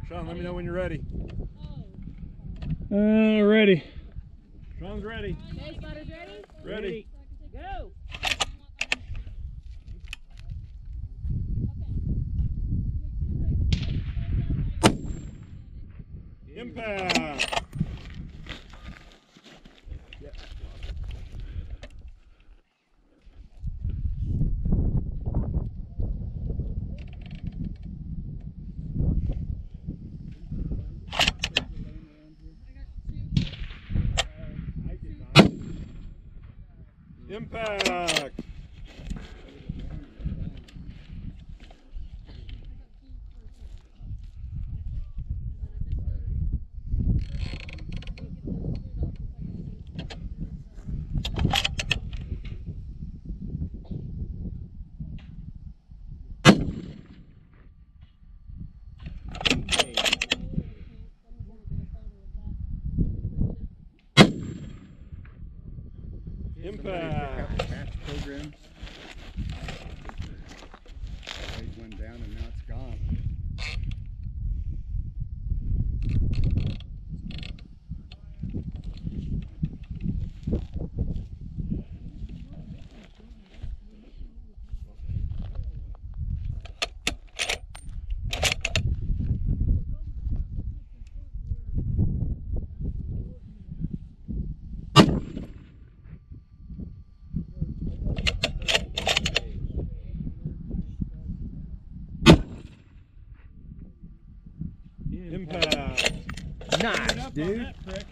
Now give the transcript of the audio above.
Sean, let me know when you're ready. Ready. Sean's ready. Okay, spotters ready? Ready. Go! Impact. Impact. Impact. Match program. Blade went down and now it's gone. Impact. Nice, dude.